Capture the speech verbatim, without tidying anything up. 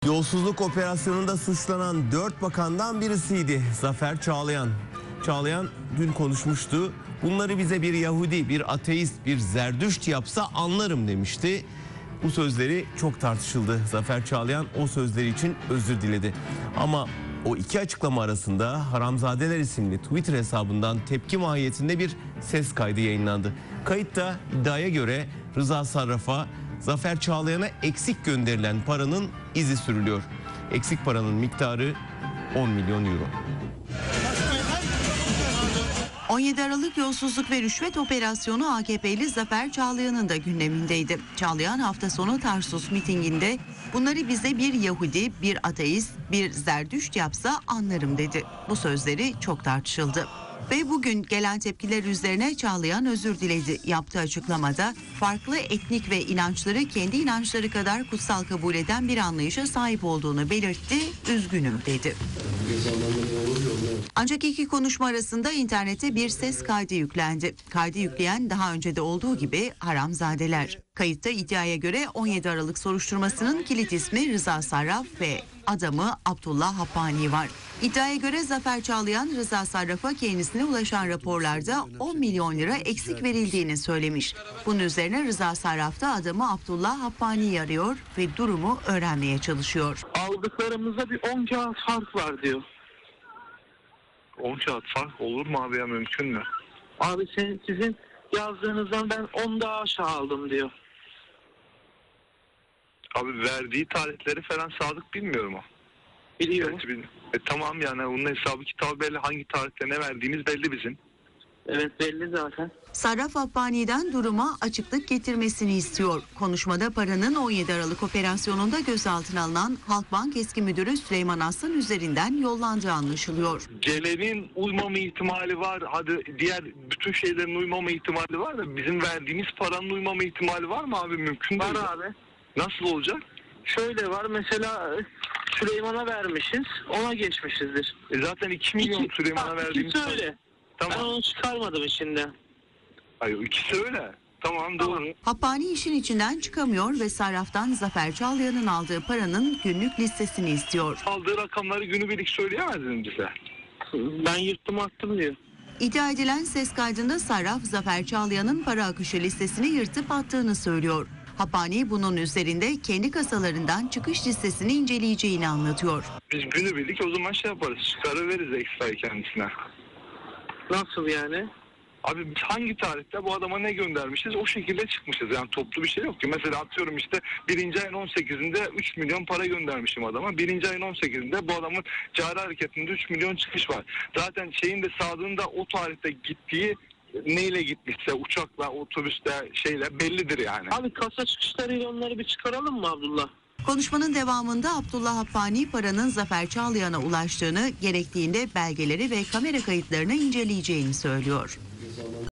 Yolsuzluk operasyonunda suçlanan dört bakandan birisiydi Zafer Çağlayan. Çağlayan dün konuşmuştu. Bunları bize bir Yahudi, bir ateist, bir Zerdüşt yapsa anlarım demişti. Bu sözleri çok tartışıldı. Zafer Çağlayan o sözleri için özür diledi. Ama o iki açıklama arasında Haramzadeler isimli Twitter hesabından tepki mahiyetinde bir ses kaydı yayınlandı. Kayıtta iddiaya göre Rıza Sarraf'a Zafer Çağlayan'a eksik gönderilen paranın izi sürülüyor. Eksik paranın miktarı on milyon euro. on yedi Aralık yolsuzluk ve rüşvet operasyonu A K P'li Zafer Çağlayan'ın da gündemindeydi. Çağlayan hafta sonu Tarsus mitinginde bunları bize bir Yahudi, bir ateist, bir Zerdüşt yapsa anlarım dedi. Bu sözleri çok tartışıldı. Ve bugün gelen tepkiler üzerine Çağlayan özür diledi. Yaptığı açıklamada farklı etnik ve inançları kendi inançları kadar kutsal kabul eden bir anlayışa sahip olduğunu belirtti. Üzgünüm dedi. Ancak iki konuşma arasında internete bir ses kaydı yüklendi. Kaydı yükleyen daha önce de olduğu gibi Haramzadeler. Kayıtta iddiaya göre on yedi Aralık soruşturmasının kilit ismi Rıza Sarraf ve adamı Abdullah Happani var. İddiaya göre Zafer Çağlayan Rıza Sarraf'a kendisine ulaşan raporlarda on milyon lira eksik verildiğini söylemiş. Bunun üzerine Rıza Sarraf da adamı Abdullah Happani'yi arıyor ve durumu öğrenmeye çalışıyor. Aldıklarımızda bir on kağıt fark var diyor. on kağıt fark olur mu abi, ya mümkün mü? Abi sen, sizin yazdığınızdan ben on daha aşağı aldım diyor. Abi verdiği tarihleri falan Sadık bilmiyorum o. Biliyor. Gerçi bilmiyorum. E, tamam yani onun hesabı kitabı belli, hangi tarihte ne verdiğimiz belli bizim. Evet belli zaten. Sarraf Happani'den duruma açıklık getirmesini istiyor. Konuşmada paranın on yedi Aralık operasyonunda gözaltına alınan Halkbank eski müdürü Süleyman Aslan üzerinden yollandığı anlaşılıyor. Gelenin uymama ihtimali var. Hadi diğer bütün şeylerin uymama ihtimali var da bizim verdiğimiz paranın uymama ihtimali var mı abi? Mümkün değil. Var abi. Nasıl olacak? Şöyle var mesela Süleyman'a vermişiz, ona geçmişizdir. E zaten iki milyon İki, Süleyman'a bak, verdiğimiz. İkisi öyle. Tamam. Ben onu çıkarmadım içinden. Hayır, ikisi öyle. Tamam, doğru. Tamam. Happani işin içinden çıkamıyor ve Sarraf'tan Zafer Çağlayan'ın aldığı paranın günlük listesini istiyor. Aldığı rakamları günübirlik söyleyemezsin bize. Ben yırttım attım diyor. İddia edilen ses kaydında Sarraf, Zafer Çağlayan'ın para akışı listesini yırtıp attığını söylüyor. Happani bunun üzerinde kendi kasalarından çıkış listesini inceleyeceğini anlatıyor. Biz günübirlik o zaman şey yaparız, çıkarıveririz ekstrayı kendisine. Nasıl yani? Abi biz hangi tarihte bu adama ne göndermişiz o şekilde çıkmışız. Yani toplu bir şey yok ki. Mesela atıyorum işte birinci ayın on sekizinde üç milyon para göndermişim adama. Birinci ayın on sekizinde bu adamın cari hareketinde üç milyon çıkış var. Zaten şeyin de Sadık'ın da o tarihte gittiği neyle gitmişse uçakla, otobüsle, şeyle bellidir yani. Abi kasa çıkışlarıyla onları bir çıkaralım mı Abdullah? Konuşmanın devamında Abdullah Happani paranın Zafer Çağlayan'a ulaştığını, gerektiğinde belgeleri ve kamera kayıtlarını inceleyeceğini söylüyor.